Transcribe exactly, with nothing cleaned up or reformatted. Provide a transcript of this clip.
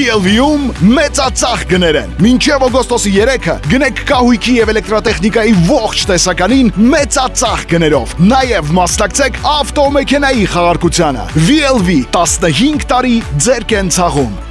վի ել վի-ում մեծածախ գներ են։ Մինչև օգոստոսի երեքը գնեք կահույքի եւ էլեկտրատեխնիկայի ողջ տեսականին մեծածախ գներով։ Նաեւ մասնակցեք ավտոմեքենայի խաղարկությանը։ վի ել վի տասնհինգ տարի ձեր կենցաղում։